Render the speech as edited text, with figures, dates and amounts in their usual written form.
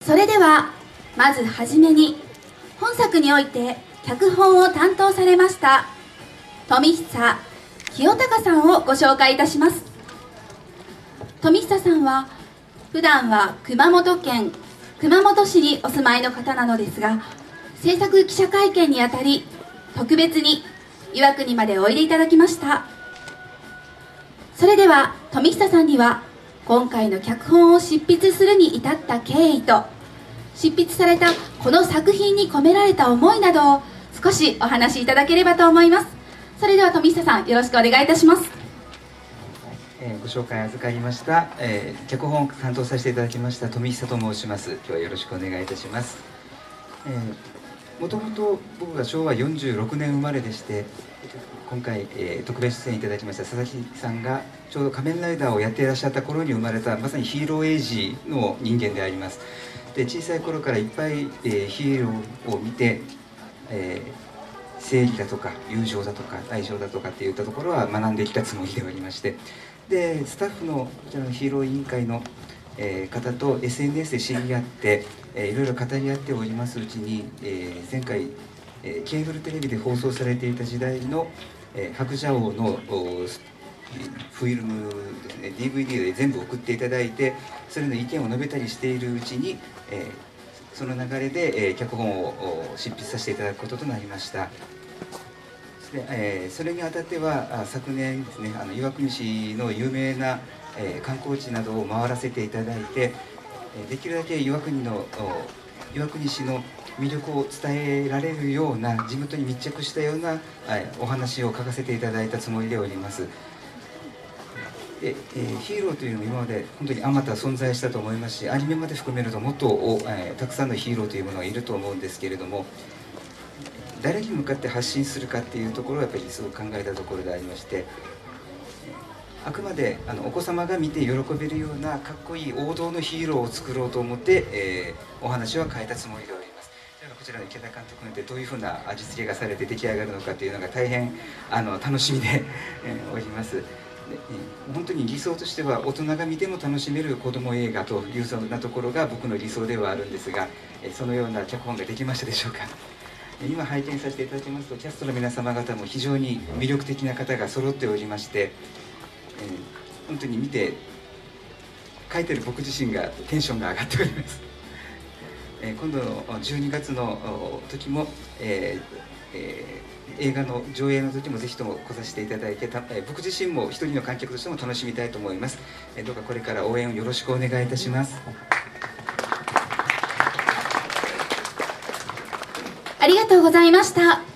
それではまずはじめに本作において脚本を担当されました富久清隆さんをご紹介いたします。富久さんは普段は熊本県熊本市にお住まいの方なのですが、制作記者会見にあたり特別に岩国までおいでいただきました。それでは富久さんには今回の脚本を執筆するに至った経緯と、執筆されたこの作品に込められた思いなどを少しお話しいただければと思います。それでは富久さん、よろしくお願いいたします。 ご紹介預かりました、脚本を担当させていただきました富久と申します。今日はよろしくお願いいたします。もともと僕が昭和46年生まれでして、今回、特別出演いただきました佐々木さんがちょうど仮面ライダーをやっていらっしゃった頃に生まれたまさにヒーローエイジの人間であります。で、小さい頃からいっぱい、ヒーローを見て、正義だとか友情だとか愛情だとかっていったところは学んできたつもりでおりまして、でスタッフのこちらのヒーロー委員会の、方と SNS で知り合って、いろいろ語り合っておりますうちに、前回、ケーブルテレビで放送されていた時代の、白蛇王のフィルムですね、 DVD で全部送っていただいて、それの意見を述べたりしているうちに、その流れで、脚本を執筆させていただくこととなりました。で、それにあたっては昨年ですね、岩国市の有名な、観光地などを回らせていただいて、できるだけ岩国市の魅力を伝えられるような、地元に密着したような、お話を書かせていただいたつもりでおります。で、ヒーローというのも今まで本当にあまた存在したと思いますし、アニメまで含めるともっと、たくさんのヒーローというものがいると思うんですけれども、誰に向かって発信するかっていうところをやっぱりすごく考えたところでありまして、あくまでお子様が見て喜べるようなかっこいい王道のヒーローを作ろうと思って、お話は変えたつもりでおります。ではこちらの池田監督にてどういうふうな味付けがされて出来上がるのかというのが大変楽しみでおります。で、本当に理想としては大人が見ても楽しめる子ども映画というそんなところが僕の理想ではあるんですが、そのような脚本ができましたでしょうか。今拝見させていただきますと、キャストの皆様方も非常に魅力的な方が揃っておりまして、本当に見て書いてる僕自身がテンションが上がっております。今度の12月の時も、映画の上映の時もぜひとも来させていただいて、僕自身も一人の観客としても楽しみたいと思います。どうかこれから応援をよろしくお願いいたします。 ありがとうございました。